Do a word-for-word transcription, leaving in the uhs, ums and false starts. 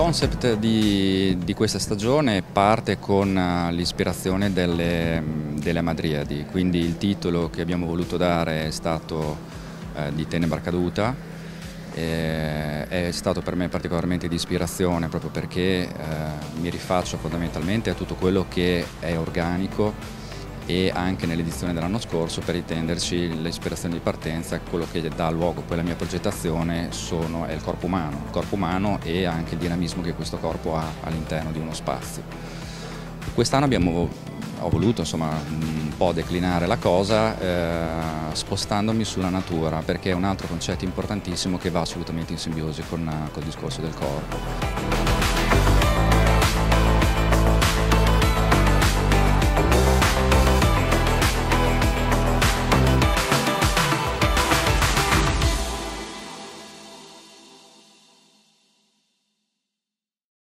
concept di, di questa stagione parte con l'ispirazione delle, delle Amadriadi, quindi il titolo che abbiamo voluto dare è stato eh, di Tenebra Caduta. Eh, è stato per me particolarmente di ispirazione proprio perché eh, mi rifaccio fondamentalmente a tutto quello che è organico, e anche nell'edizione dell'anno scorso, per intenderci, l'ispirazione di partenza, quello che dà luogo poi alla mia progettazione sono, è il corpo umano, il corpo umano e anche il dinamismo che questo corpo ha all'interno di uno spazio. Quest'anno abbiamo, ho voluto insomma un po' declinare la cosa eh, spostandomi sulla natura, perché è un altro concetto importantissimo che va assolutamente in simbiosi con, con il discorso del corpo.